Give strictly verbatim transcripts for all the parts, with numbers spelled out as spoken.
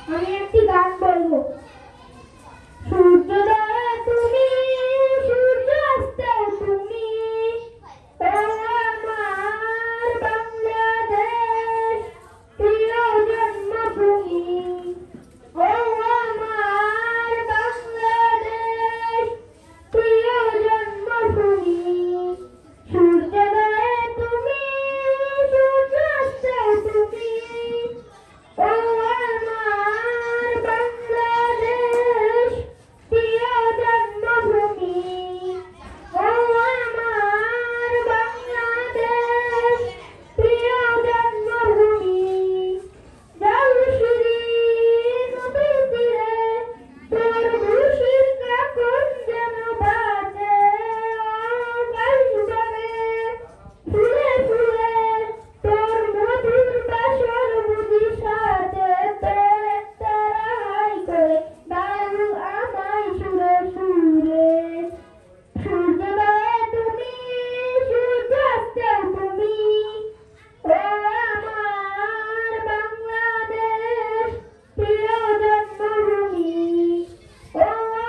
আমি একটি গান বলবো। সূর্যোদয়ে তুমি, সূর্যাস্তে তুমি, ও আমার বাংলাদেশ, প্রিয় জন্মভূমি। ও আমার বাংলাদেশ, প্রিয় জন্মভূমি। সূর্যোদয়ে তুমি, সূর্যাস্তে তুমি, ও আমার বাংলাদেশ, প্রিয় জন্মভূমি। ও আমার বাংলাদেশ, প্রিয় জন্মভূমি। জলসুরি নদীর তীরে তোর খুশির কাকন যেন বাজে। ও গাইবারে ফুলে ফুলে তোর মধুর বাসর বুঝি সাজে। তোর একটা রাহাই করে দারু আমায় সুরে সুরে। সূর্যোদয়ে তুমি, সূর্যাস্তে তুমি, ও আমার বাংলাদেশ, প্রিয় জন্মভূমি। ও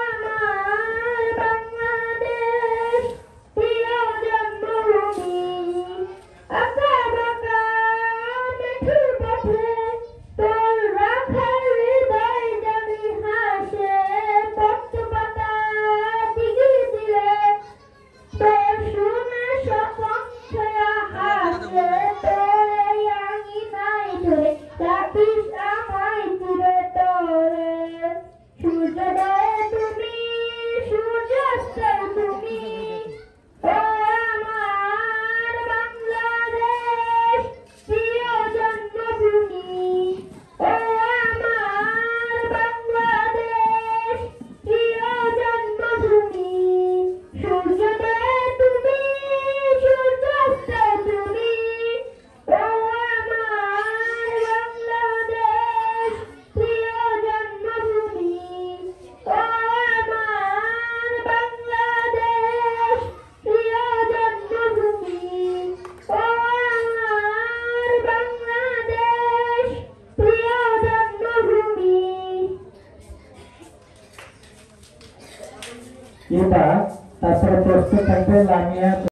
আমার বাংলাদেশ, প্রিয় জন্মভূমি। আঁকা বাঁকা মেঠো পথে তোর রাখাল হৃদয় জানি হাসে। পদ্ম পাতা দিঘি তীরে তোর সোনা স্বপন ছায়া হাসে। তোর এই আঙিনায় ধরে রাখিস আমায় চিরে তোরে। সূর্যোদয়ে তুমি, সূর্যাস্তে তুমি, ও আমার বাংলাদেশ, প্রিয় জন্মভূমি। ও আমার বাংলাদেশ, প্রিয় জন্মভূমি। সূর্যোদয়ে তুমি, সূর্যাস্তে তুমি, ও আমার বাংলাদেশ, প্রিয় জন্মভূমি। ও আমার বাংলাদেশ, প্রিয় জন্মভূমি। ও আমার বাংলাদেশ, প্রিয় জন্মভূমি। এটা তারপরে প্রশ্ন থাকবে লামিয়া।